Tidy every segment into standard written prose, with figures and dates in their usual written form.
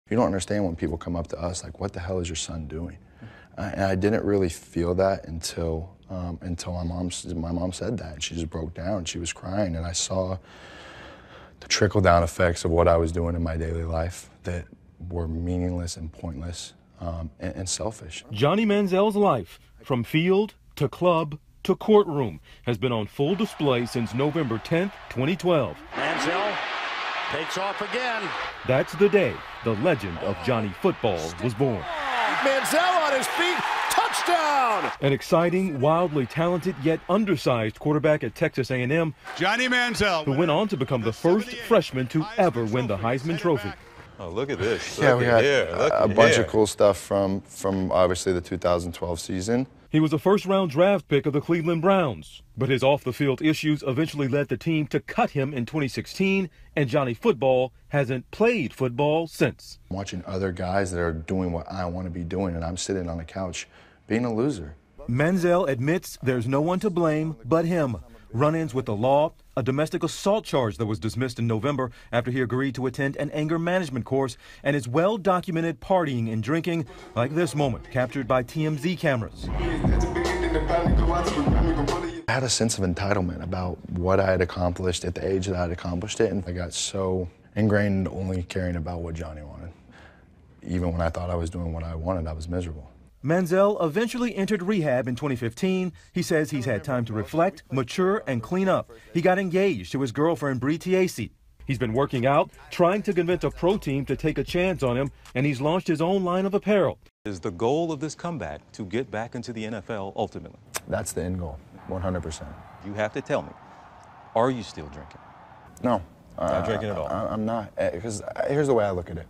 You don't understand when people come up to us like, what the hell is your son doing? And I didn't really feel that until my mom said that. She just broke down. She was crying, and I saw the trickle-down effects of what I was doing in my daily life that were meaningless and pointless and selfish. Johnny Manziel's life, from field to club to courtroom, has been on full display since November 10th, 2012. Manziel takes off again. That's the day the legend of Johnny Football was born. Manziel on his feet, touchdown! An exciting, wildly talented, yet undersized quarterback at Texas A&M, Johnny Manziel, who went on to become the first freshman to ever win the Heisman Trophy. Oh, look at this. Yeah, we had a bunch of cool stuff from obviously the 2012 season. He was a first-round draft pick of the Cleveland Browns, but his off-the-field issues eventually led the team to cut him in 2016, and Johnny Football hasn't played football since. I'm watching other guys that are doing what I want to be doing, and I'm sitting on the couch being a loser. Manziel admits there's no one to blame but him. Run-ins with the law, a domestic assault charge that was dismissed in November after he agreed to attend an anger management course, and his well-documented partying and drinking, like this moment captured by TMZ cameras. I had a sense of entitlement about what I had accomplished at the age that I had accomplished it, and I got so ingrained in only caring about what Johnny wanted. Even when I thought I was doing what I wanted, I was miserable. Manziel eventually entered rehab in 2015. He says he's had time to reflect, mature, and clean up. He got engaged to his girlfriend, Bree Tiesi. He's been working out, trying to convince a pro team to take a chance on him, and he's launched his own line of apparel. Is the goal of this comeback to get back into the NFL ultimately? That's the end goal, 100%. You have to tell me, are you still drinking? No. Not drinking at all? I'm not, because here's the way I look at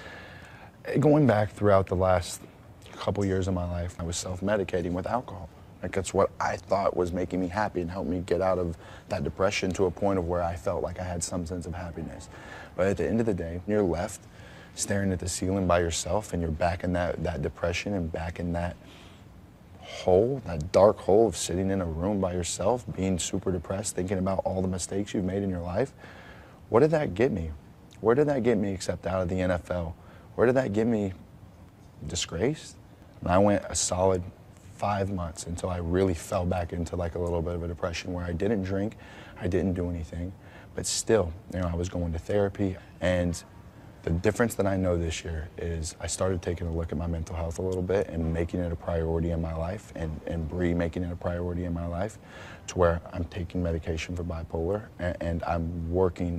it. Going back throughout the last couple years of my life, I was self-medicating with alcohol. Like, that's what I thought was making me happy and helped me get out of that depression to a point of where I felt like I had some sense of happiness. But at the end of the day, you're left staring at the ceiling by yourself, and you're back in that depression and back in that hole, that dark hole of sitting in a room by yourself, being super depressed, thinking about all the mistakes you've made in your life. What did that get me? Where did that get me except out of the NFL? Where did that get me? Disgraced? And I went a solid 5 months until I really fell back into like a little bit of a depression where I didn't drink, I didn't do anything, but still, I was going to therapy. And the difference that I know this year is I started taking a look at my mental health a little bit and making it a priority in my life, and Bree making it a priority in my life, to where I'm taking medication for bipolar, and I'm working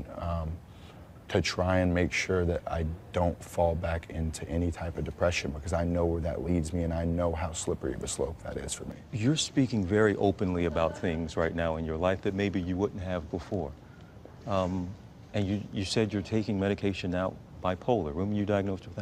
to try and make sure that I don't fall back into any type of depression, because I know where that leads me and I know how slippery of a slope that is for me. You're speaking very openly about things right now in your life that maybe you wouldn't have before. And you said you're taking medication now, bipolar. When were you diagnosed with that?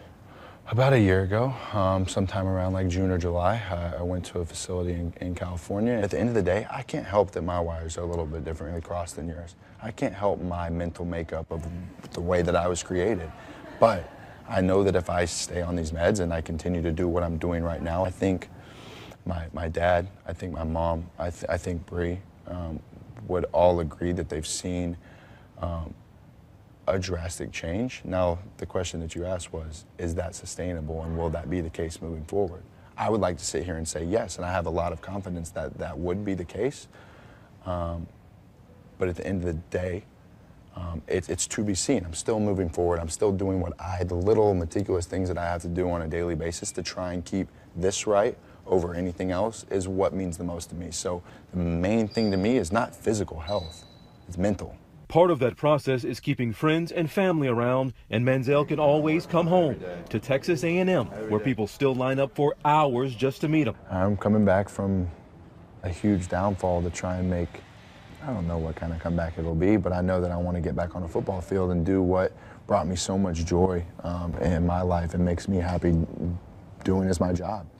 About a year ago, sometime around like June or July, I went to a facility in California. At the end of the day, I can't help that my wires are a little bit differently crossed than yours. I can't help my mental makeup of the way that I was created. But I know that if I stay on these meds and I continue to do what I'm doing right now, I think my dad, I think my mom, I think Bree would all agree that they've seen a drastic change. Now, the question that you asked was, is that sustainable, and will that be the case moving forward? I would like to sit here and say yes, and I have a lot of confidence that that would be the case. But at the end of the day, it's to be seen. I'm still moving forward. I'm still doing the little meticulous things that I have to do on a daily basis to try and keep this right over anything else is what means the most to me. So the main thing to me is not physical health, it's mental. Part of that process is keeping friends and family around, and Manziel can always come home to Texas A&M, where people still line up for hours just to meet him. I'm coming back from a huge downfall to try and make, I don't know what kind of comeback it'll be, but I know that I want to get back on a football field and do what brought me so much joy in my life and makes me happy doing as my job.